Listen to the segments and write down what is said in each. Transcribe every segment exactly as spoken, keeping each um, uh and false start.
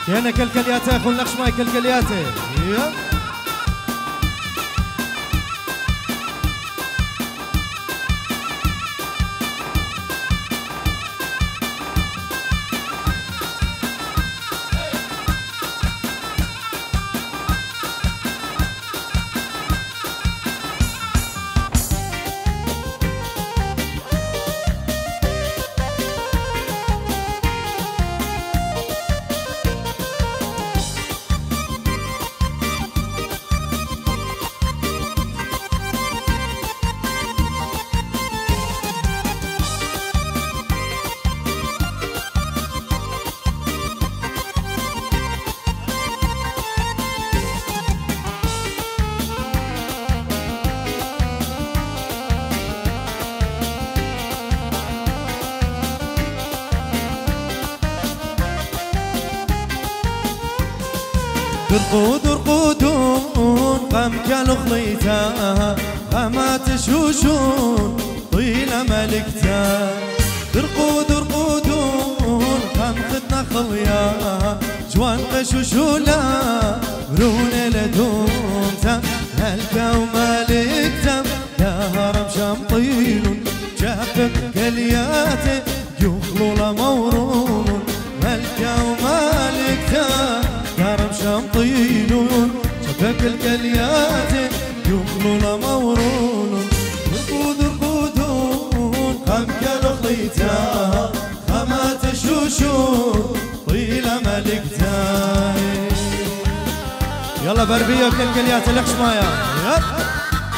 كأنك الكلياتة خل نقش مايك الكلياتة. ترقود رقودون قام كانوا خليتا قامات شوشون طيلة ملكتا ترقود رقودون قام خدنا خليا جوان قشوشولا رونا لدومتا هلكا ومالكتا يا هرم شمطيلون جابك كلياتي يخلو مورون هلكا ومالكتا هرم شمطيلون شبك الكليات يخلون مورون رقود رقودون قام كانوا خليتا خامات شوشون طيلة ملكتاي يلا بربيه وكالكليات الخش مايا يلا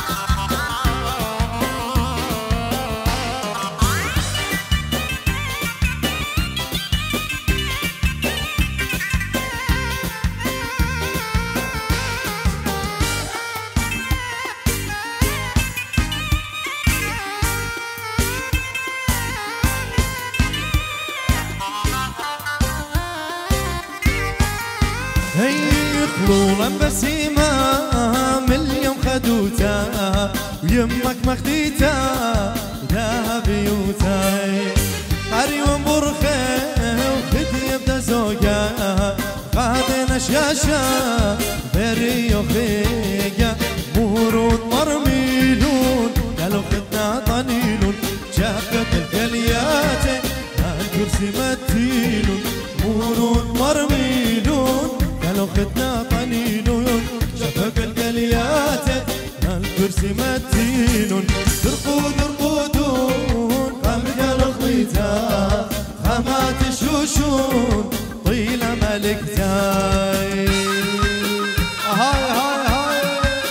خلولا بسيمة من اليوم خدوتا ويمك مخديتا وداها بيوتاي عريوم برخي وخدي يبدا زوجا غادنا شاشا بري وخيجا مورود مرميلون قالوا خدنا طنيلون جابت الكليات الكرسي متيلون مورود مرميلون قالوا خدنا طنينون شفق القليات الكرسي متينون ترقود رقودون قام قالوا خليتا خامات شوشون طيلة ملكتاي هاي هاي هاي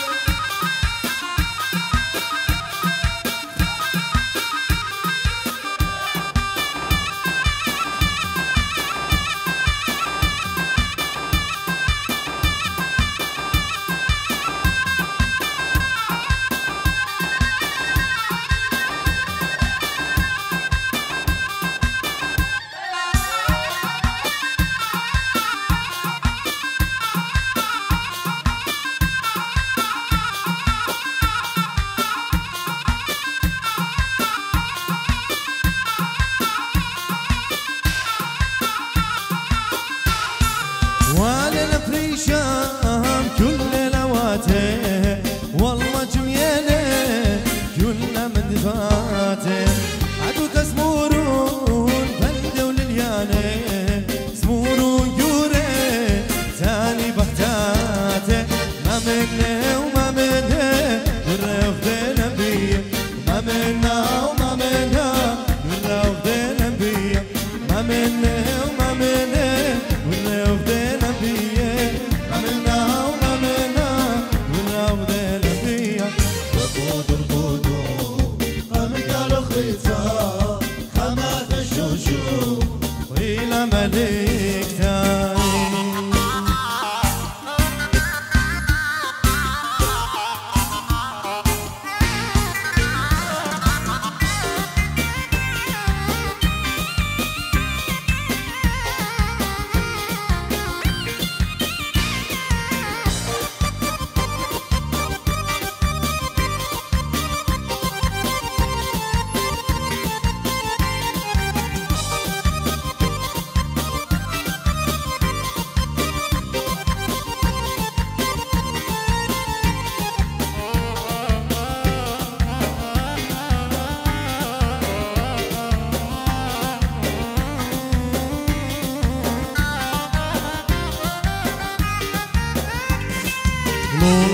وانا الفريشام كل لواته والله جميله كلنا من دفاته عدو تسمورون بلده ولليانه سمورون يوري تاني بحتاته ما منه وما منه ورا وخدنا بيه ما منا وما منا ورا وخدنا بيه ما منه وما منه ورا وخدنا بيه ما منا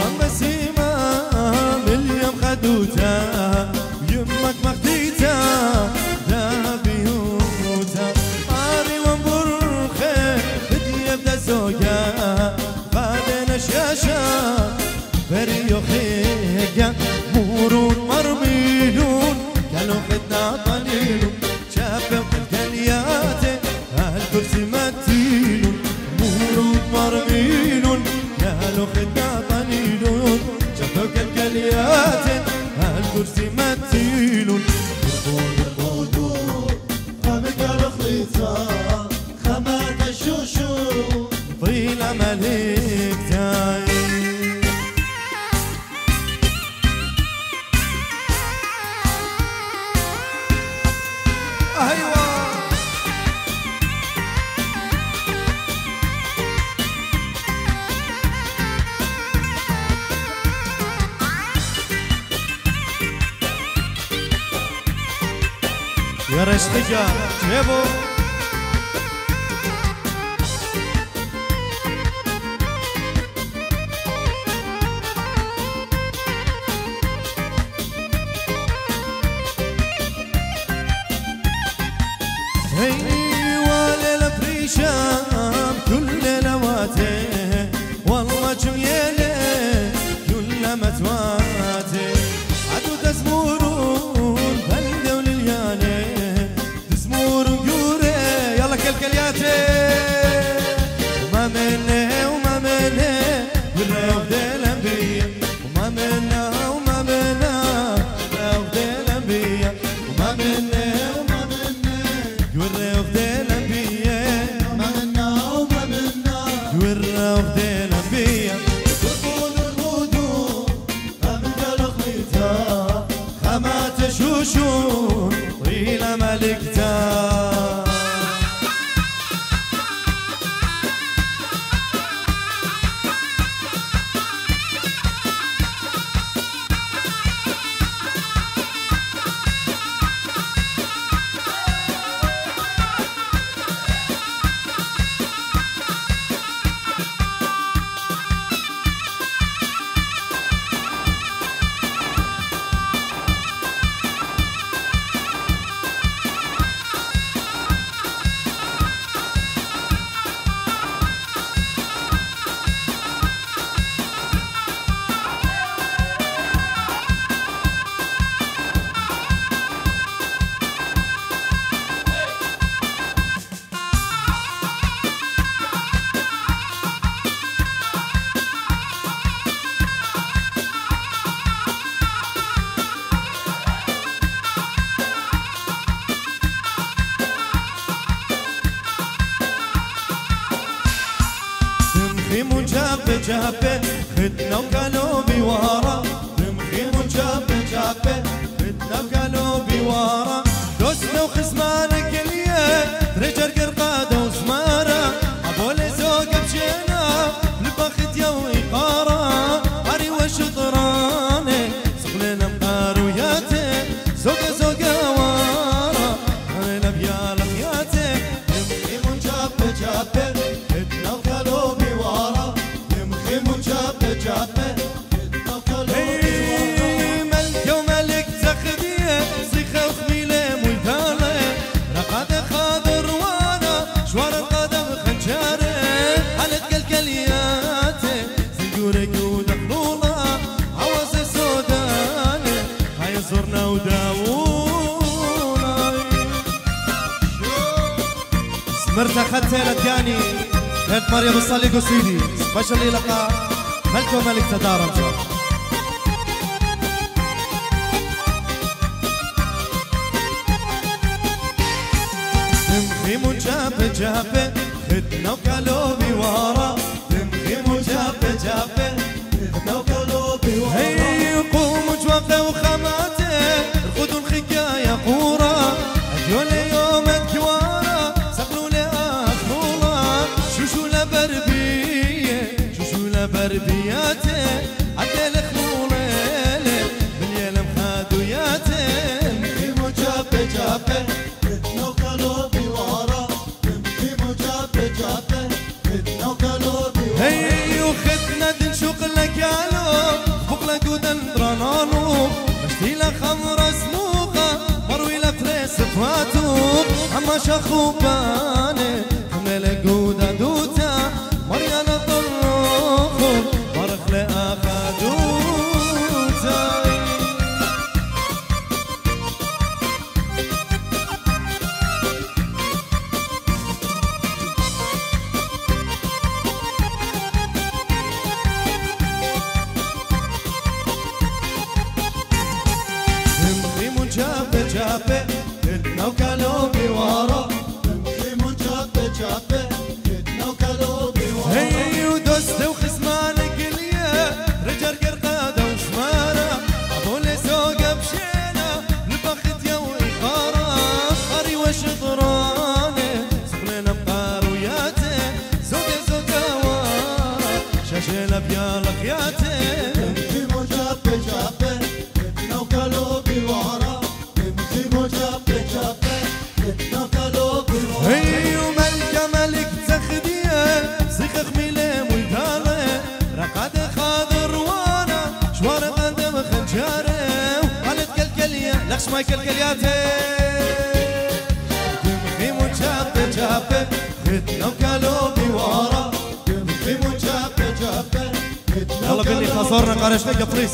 واما سيمام اليوم خدوتها يمك مخديتها لا بيوتها ماري ومبرخة بدي ابدا زوجها بعدين شاشة بريو خيجا مورون مرميلون كانوا خدنا طليلون شافوا الكلياتي هالكرسي متيلون مورون مرميلون كانوا خدنا طليلون شافوا الكلياتي هالكرسي متيلون يرقود القدور خمك الخليطة خمات الشوشو طيلة ملكتاي ايوه يا رشتجا جيبو ايوه ليلة بريشام كل ليلواته والله جميلة كل متواته عدو تزمورون بلدة ولليانة تزمورون قوري يلا كلكلياتي وما منه وما منه والريوف دي الانبياء وما منه وما منه والريوف دي الانبياء وما منه وما منه والريوف دي الانبياء ما منا وما منا والريوف دي الانبياء يرقود القدور خمك الخليطة خمات شوشون طويلة ملكتها تمخيم جابة جابة خدنا وقالوا بوارا تمخيم جابة جابة خدنا وقالوا بوارا دوسنا وخصمانك اليا رجل قرقادة وسمارة أبولي زوق بشينا لبخت يا وإقارة عري وشطراني صغلنا مقاروياتي زوقة زوقة وارا عرينا بيالا خياتي يمخيم جابة جابة خدنا وقالوا بوارا يمخيم جابة جابة خدنا وقالوا بوارا ملكة وملك تخديه صيخة وخميلة مولدالة رقادة خاضر وانا شوار القدم خنجارة حالة كالكلياتي زنجورة قودة خلولة عوازة سودانة هاي زرنا وداونا سمرت أخذت لتياني بنت مريم الصليق وسيدي سبيشالي لقاء ملكة وملك تدارم شو تمخيم وجابة جابة خدنا وقالوا بوارا تمخيم وجابة جابة خدنا وقالوا بوارا هي قوم وجوافة وخماتة الخدو الخكاية قورة أديول يوم الكوارة سقلوا لي أخمولة شوشو لبربية شوشو لبربياتي عدل خمولة بالليل مخادوياتي يمخيم جابة جابة خدنا وقالوا بوارا يمخيم جابة جابة خدنا وقالوا بوارا هي وخدنا دنشوق لك يالو شخوبانه كمل جودا دوتا مريانا طلوخو مرخ لأخا دوتا همخي مجابة جابة اتنا وكالو بوارا همخي مجابة جابة اتنا وكالو بوارا هي ودوست وخصمانك اليا رجال قرقادة وشمارة أبولي سوقة بشينا لبخت يا وإخارة قاري وشطرانة سخنين بقاروياتي زوقة زوقة وارا شاشيلة بيالا خياتي همخي مجابة جابة اتنا وكالو بوارا همخي مجابة جابة اتنا وكالو بوارا هي وملكة ملك تخديه سيخ خميلة ملتالة رقاد خاضر وانا شوار قدم خنجارة قالت كالكلية لخش ماي كالكلياتي دمخي مجابة جابة ختنا وكالو بوارا همخي مجابة جابة اتنا يلا بني خسرنا قرشنا قفريس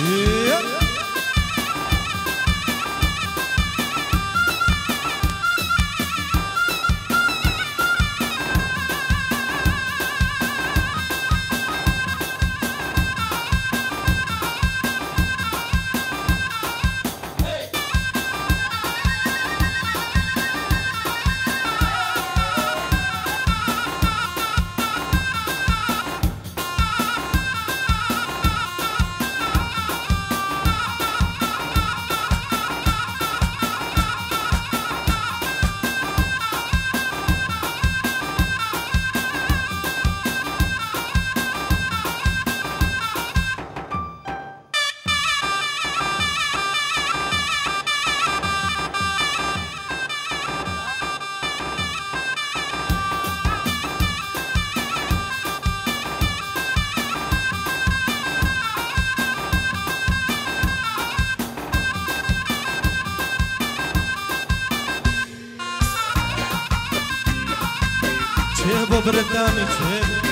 شيبو برداني شيبو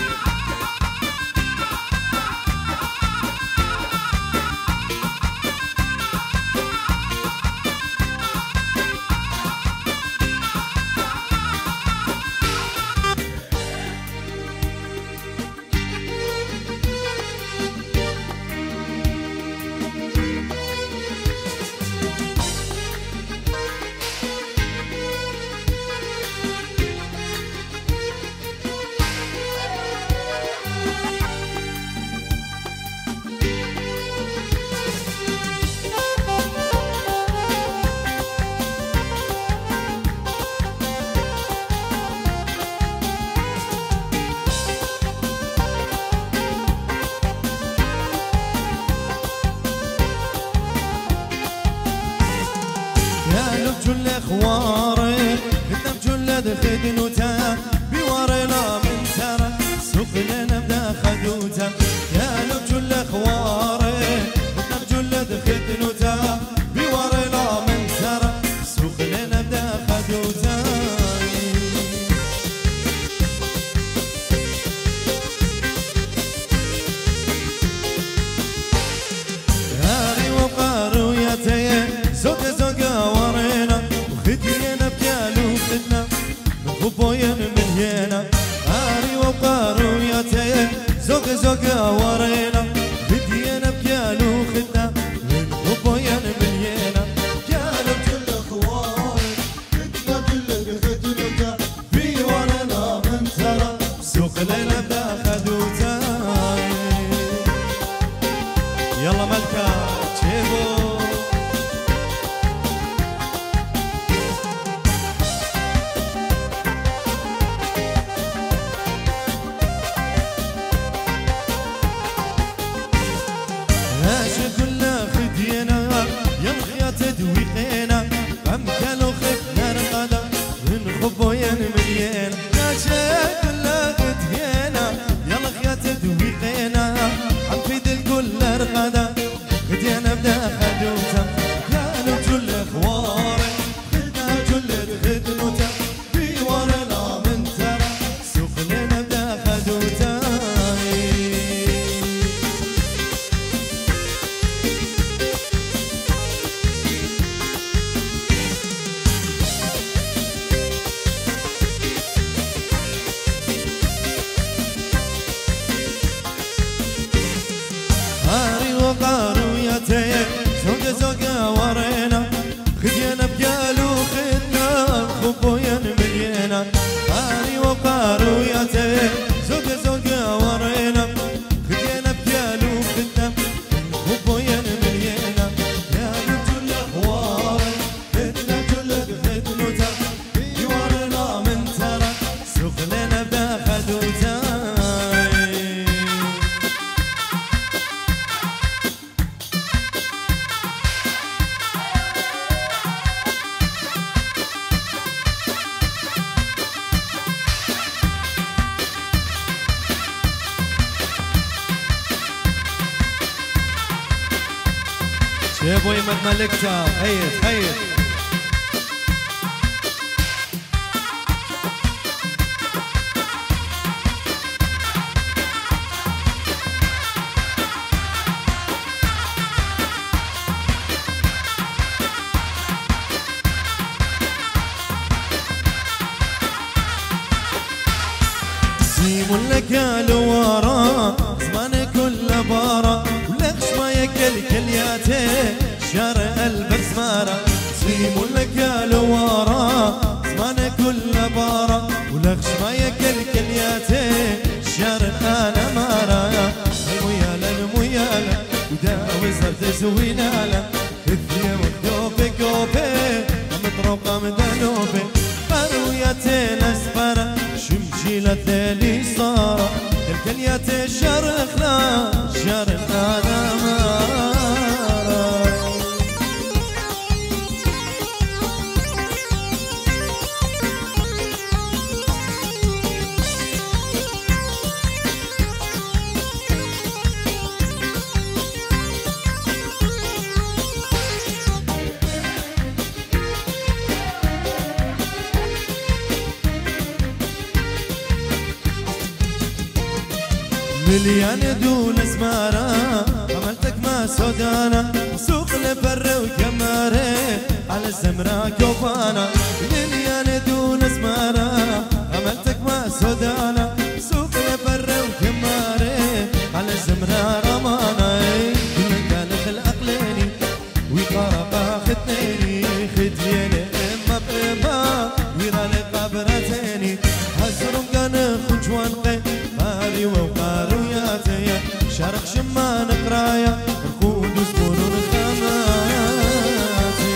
بجل خواري كنا بجل خدنوتا بوارنا من ترى سوقنا نبدا خدوتا يا بجل خواري كنا بجل خدنوتا بوارنا من ترى سوقنا نبدا خدوتا هاري وقارو يا تيه زوق زوق ورينا وخدينا بجالو خدنا من خبوين من هنا هاري وقارو يا تيه زوق زوق ورينا خدينا بجالو خدنا من خبوين من هنا جالو كل خواري كنا كل خدنوتا في ورنا من ترى سوق ليلة بدا خدوتا يلا ملكة شيبو تدويقنا قم كانوا خدنا رقدا من خبوين مليان لا شاك لا خدينا وقاروياتي زوجة زوجة ورينا خدينا بقالو خدنا خبويا ملينا هاري وقاروياتي زوجة زوجة ورينا خدينا بقالو خدنا خبويا ملينا يا بنت الاخوار خدنا كلك خدنوتا يورنا من ترى سخلنا بخدوتا شيبو يمد ملكتا خير خير سيم لك الورا زمان كل بارا ولكش ما يكل كلياتي شارع البسمارة سيم لك الورا زمان كل بارا ولكش ما يكل كلياتي شارع انا مارا الميالا الميالا وداوي زرت زوينالا الثيا والدوبي كوبي مطروقة من دانوبي قروياتي نسفرة شمشيلة ثالي صارة الكليات شرخنا شرخ أنا مارا مليان دون زمارة عملتك ما سودانا سوق لبر وكمارة على الزمرة كوبانا مليان دون زمارة عملتك ما سودانا سوق لبر وكمارة على الزمرة رمانا كل قال الأقلاني ويقارق خدنيني خديني إما بإما ويرالي قبرتيني هزرم كان خنجوان قي مالي وقاروياتي شارق شمان قرايا ركود وزبون خماتي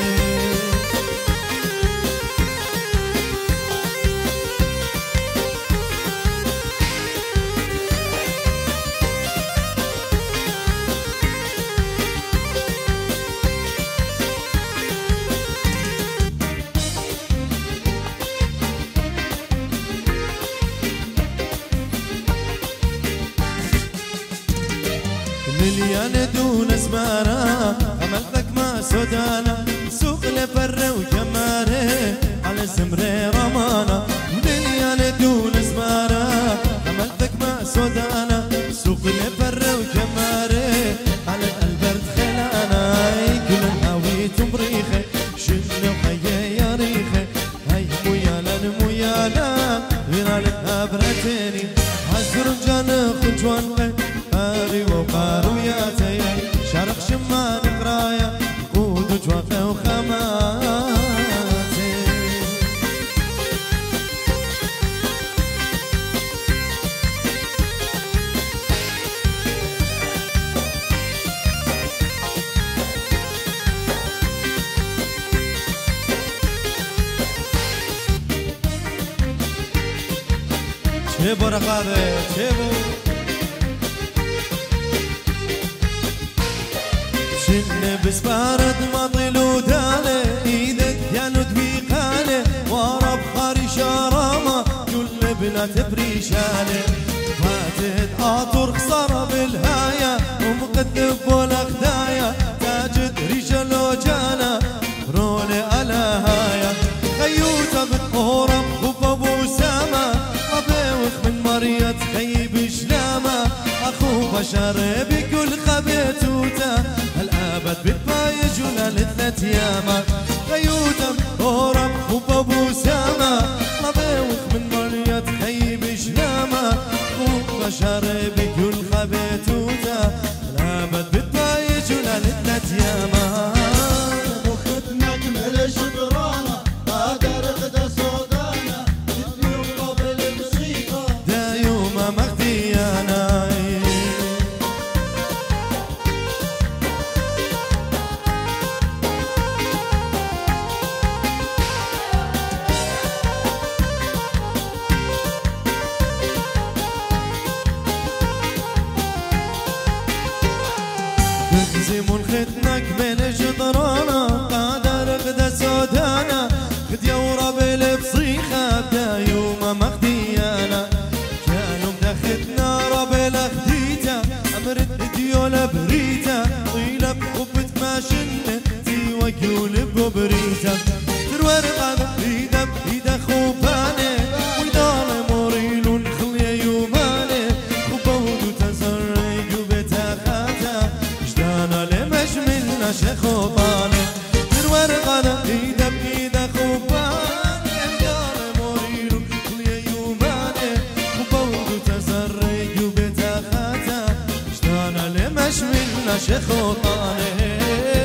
مليان دون زمارة عملتك ما سودانا سوق لبر وكمارة على الزمرة رمانا مليان دون زمارة عملتك ما سودانا سوق لبر وكمارة على البرد خلانا كل الهاوي تمريخة شنو حيا يا ريخة هاي ميالا ميالا ويرالك هبرتيني هزر جان خنجوان هاري وقاروياتي شارق شمان قرايا قود وجوافة وخماتي شيبو رقابة شيبو شن بسبارة ماطل ودالة ايدك كانت بيقالة ورا بخاري شرامة كل بنات بريشالة فاتت عطر خسارة بالهاية ومقدم ولا خدايا تاجد رجال وجانا رولي على هايا خيوطة بتقورم وبابو سما أبيوخ من مريض خيب شلامة أخو بشر بكل خبيتوتا الأبد بتبايج ولا لثلاث ياما خيوطة بتقورم وبابو سما أبيوخ من مريض خيب شلامة أخو بشر بكل خبيتوتا الأبد بتبايج ولا لثلاث زيمون ختنك من جدرانا قادر غدا سودانا خديا ورابل بصيخة بدا يوم مخديانا كانوا مدختنا رابل خديتا أمرت ديولا بريتا طيلة بقبت ماشن تي وقيول ببريتا تروار قادر إيدا بإيدا خوباني ويدال موريلون خليا يوماني خوبودو تزرق وبتا خاتا جدانا لمجملنا شخوباني تروار قادر إيدا بإيدا خوباني ويدال موريلون خليا يوماني خوبودو تزرق وبتا خاتا جدانا لمجملنا شخوباني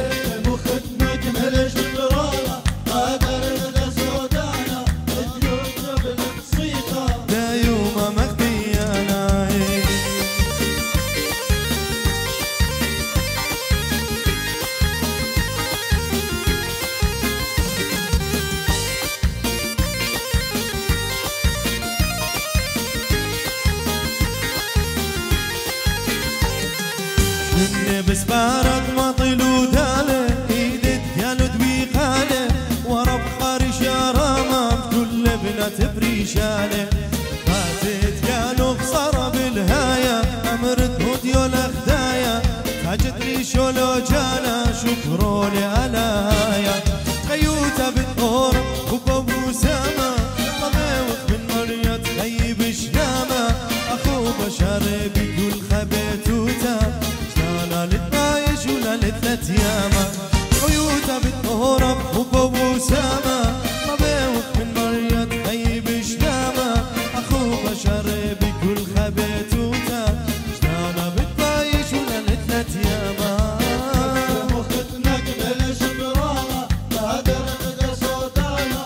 بسبارك ما طلو داله ايدت يالو دويقاله ورب خارش يا راما بكل بنات بريشاله فاتت يالو خسارة بالهاية امرت هوديو الاخدايا تاجت ريشو لو جانا شكرو لعلايا خيوتا بالطور وبابو سما طبيوخ من مريض خيب شنامة اخو بشر بكل خبيتوتا للطايش ولا لثلاث ياما خيوتا بالطهرة وبابو سما طبيوخ من مريض خيب شنامة أخو بشر بكل خبيتوتا جنانا بالطايش ولا لثلاث ياما مختنا قبل شبرانا قادر بدا صوتانا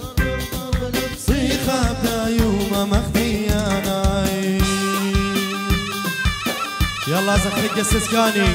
صيخة بدا يوما مخديانا يلا زخرق السسكاني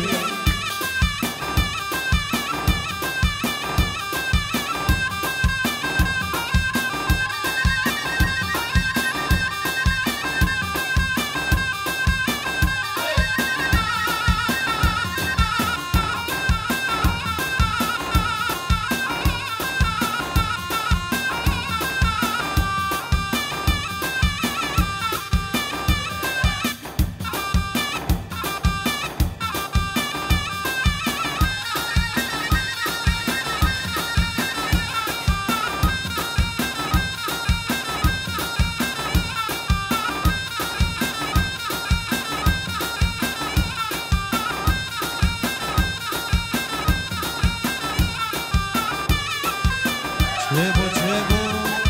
Trebo, trebo.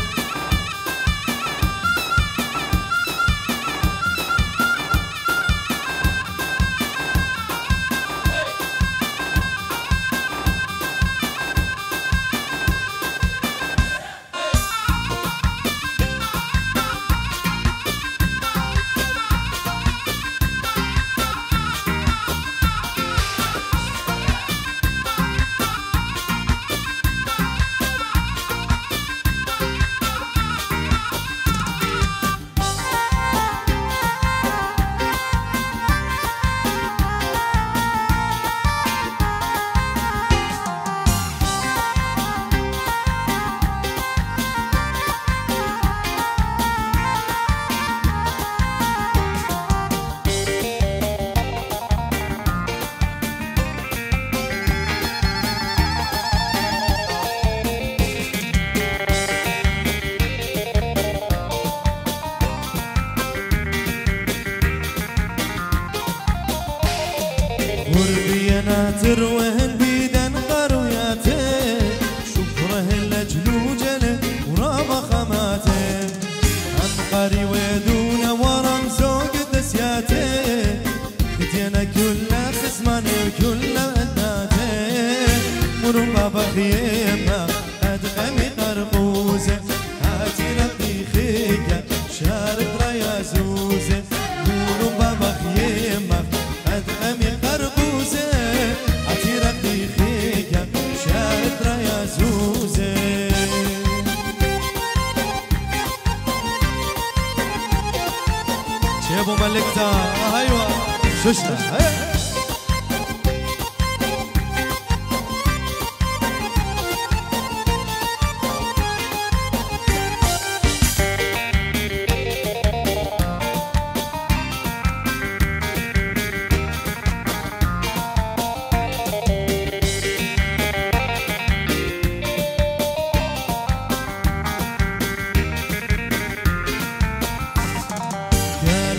وربينا تروهن بيدن قروياته شكره لجلوجله ورابا خماته انقري ودون ورم زوج دسياته كتينا كل خصماني وكل أدناته مربا بخيمة أدغمي قرقوزة هاتي ربي خيكا شارب رايا زوزة مربا بخيمة أدغمي قرقوزة هاتي ربي خيكا شارب رايا زوزة شيبو ملكتا ايوه شوشنا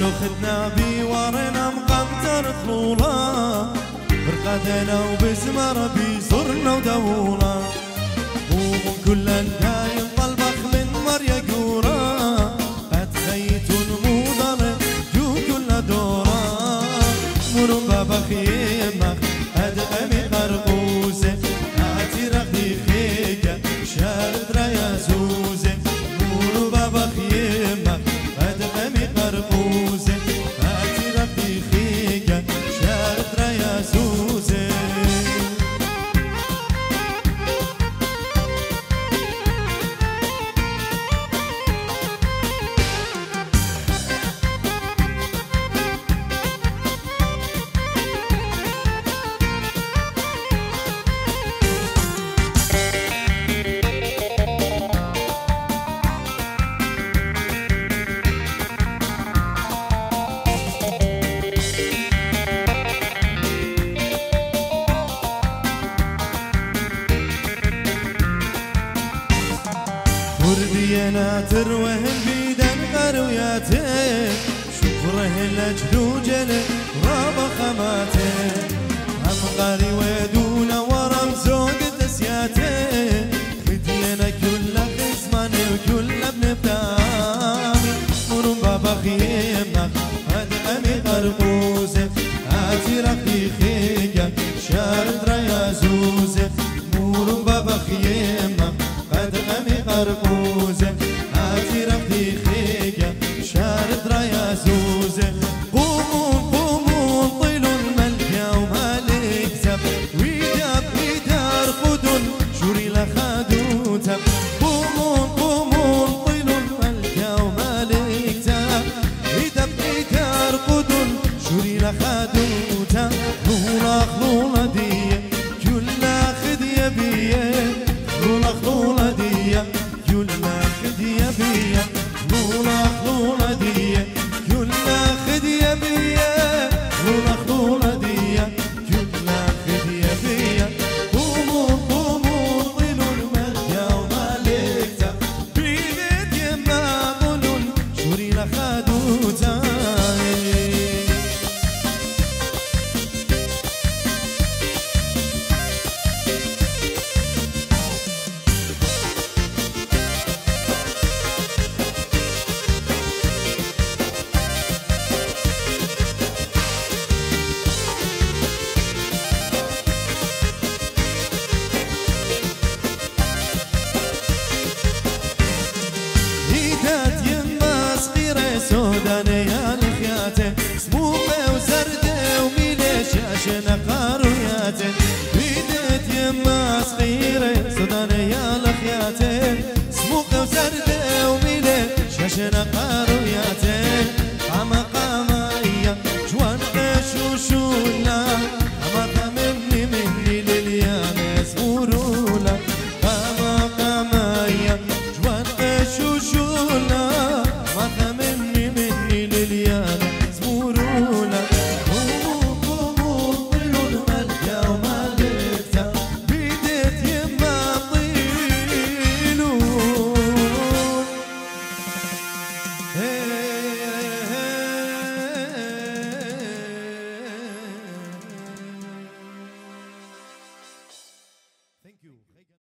لو خدنا بيوارنا مقمتر طلولا برقدنا وبزمر بيزورنا ودولا ومن كل الدايم طلبخ من مريا قورا قد خيت الموضر جو كل دورا مربى بخيمة أدقمي قرقوزة أعتي رقدي خيجة شارد رايا زوزة مربى بخيمة أدقمي قرقوزة أعتي رقدي خيجة شارد رايا زوزة وردينا تروهن بيدن قروياته شكره لجلوجل رابا خماته هم قاري ودونا ورم زوج تسياته خدينا كل خزمان وكل ابن بدامي مرم بابا خيمة أدقمي قرقوزة آتي رقدي خيجة شارد رايا زوزة مرم بابا خيمة أدقمي قرقوزة آتي رقدي خيجة شارد رايا زوزة قومون قومون طيلوا الملكة ومالك زب ويداب ويدار خدون شوري لخدوتب قومون قومون طيلوا الملكة ومالك زب ويداب ويدار خدون شوري لخدوتب خلولا خلولا دي كلها خدية بيه خلولا خلولا دي كلها خدية بيه خلولا خلولا دي كلها خدية بيه خلولا خلولا دي كلها خدية بيه قوموا قوموا طيلوا الملكة ومالكتا بيدت يما قولون شوري لخدوتا سودانية الخياتة سموقة وزردة وميلة شاشة قاروياتة بيدت يما صغيرة سودانية الخياتة سموقة وزردة وميلة شاشة قاروياتة قامة قامة يا جوان قشوشولا أما ثمني مني لليانس مورولا قامة قامة يا جوان قشوشولا ما ثمني مني لليانا زمورونا قوموا قوموا طيلوا الملكة ومالكتا بيدت يما طيلون Thank you.